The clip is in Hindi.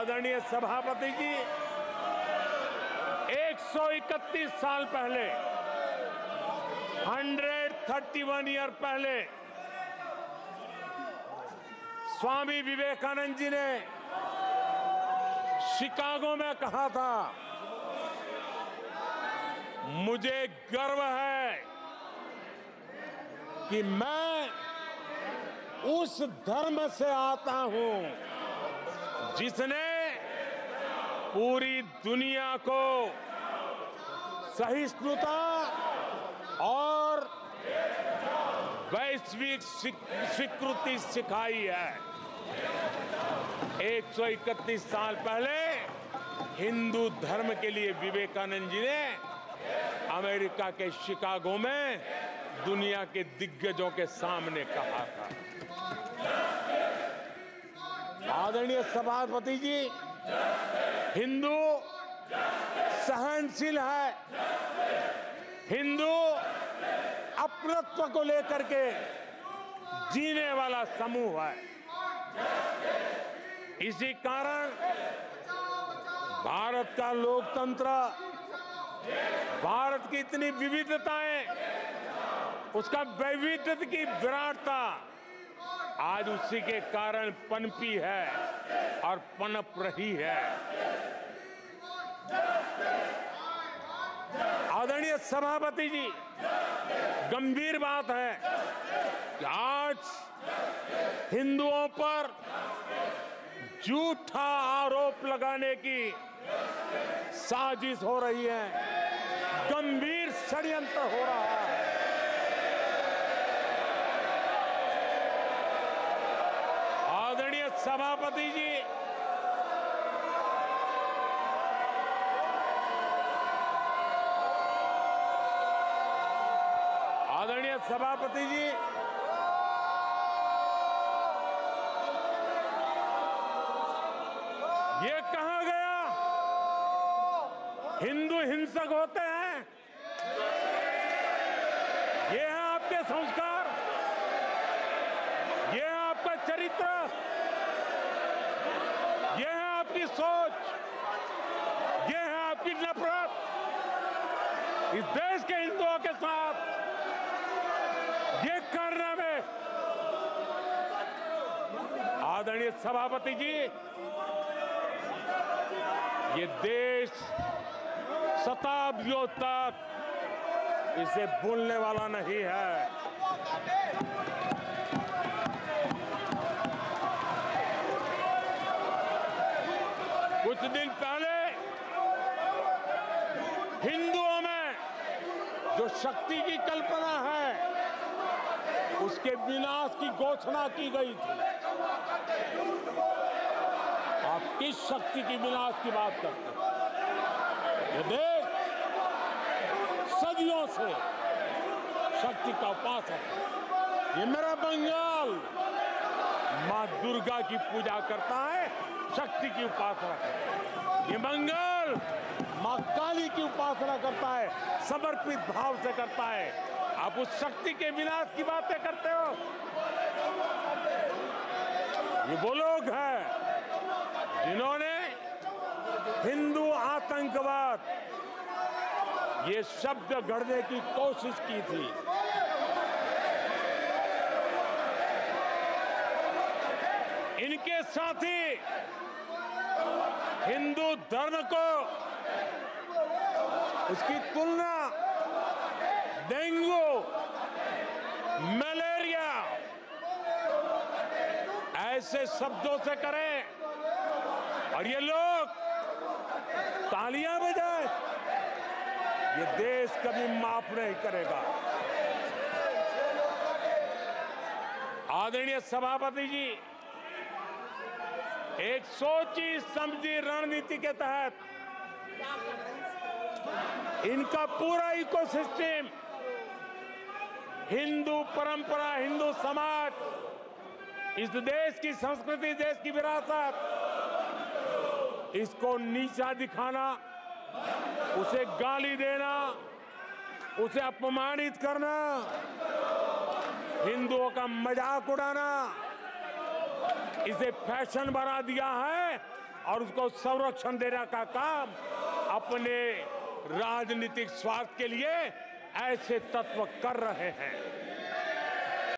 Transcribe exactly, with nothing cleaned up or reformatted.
आदरणीय सभापति जी, एक सौ इकतीस साल पहले, एक सौ इकतीस ईयर पहले स्वामी विवेकानंद जी ने शिकागो में कहा था, मुझे गर्व है कि मैं उस धर्म से आता हूं जिसने पूरी दुनिया को सहिष्णुता और वैश्विक स्वीकृति सिखाई है। एक सौ इकतीस साल पहले हिंदू धर्म के लिए विवेकानंद जी ने अमेरिका के शिकागो में दुनिया के दिग्गजों के सामने कहा था। आदरणीय सभापति जी, हिंदू सहनशील है, हिंदू अपनत्व को लेकर के जीने वाला समूह है। इसी कारण भारत का लोकतंत्र, भारत की इतनी विविधताएं, उसका वैविध्य की विराटता आज उसी के कारण पनपी है और पनप रही है। आदरणीय सभापति जी, गंभीर बात है कि आज हिंदुओं पर झूठा आरोप लगाने की साजिश हो रही है, गंभीर षड्यंत्र हो रहा है। आदरणीय सभापति जी, आदरणीय सभापति जी, ये कहा गया हिंदू हिंसक होते हैं? ये है आपके संस्कार, ये है आपका चरित्र, ये है आपकी सोच, ये है आपकी नफरत इस देश के हिंदुओं के साथ। ये करने में आदरणीय सभापति जी, ये देश शताब्दियों तक इसे भूलने वाला नहीं है। कुछ दिन पहले हिंदुओं में जो शक्ति की कल्पना है, उसके विनाश की घोषणा की गई थी। आप किस शक्ति की विनाश की बात करते हैं? ये देश सदियों से शक्ति का उपासक है। ये मेरा बंगाल मां दुर्गा की पूजा करता है, शक्ति की उपासना करता है। ये बंगाल मां काली की उपासना करता है, समर्पित भाव से करता है। आप उस शक्ति के विनाश की बातें करते हो। ये वो लोग हैं जिन्होंने हिंदू आतंकवाद ये शब्द गढ़ने की कोशिश की थी। इनके साथी हिंदू धर्म को, उसकी तुलना डेंगू, मलेरिया ऐसे शब्दों से करें और ये लोग तालियां बजाएं, ये देश कभी माफ नहीं करेगा। आदरणीय सभापति जी, एक सोची समझी रणनीति के तहत इनका पूरा इकोसिस्टम, हिंदू परंपरा, हिंदू समाज, इस देश की संस्कृति, देश की विरासत, इसको नीचा दिखाना, उसे गाली देना, उसे अपमानित करना, हिंदुओं का मजाक उड़ाना, इसे फैशन बना दिया है और उसको संरक्षण देने का काम अपने राजनीतिक स्वार्थ के लिए ऐसे तत्व कर रहे हैं।